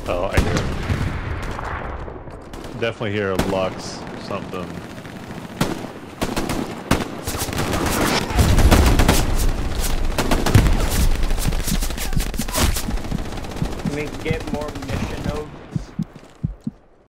Oh, I hear it. Definitely hear a Lux something. I mean, get more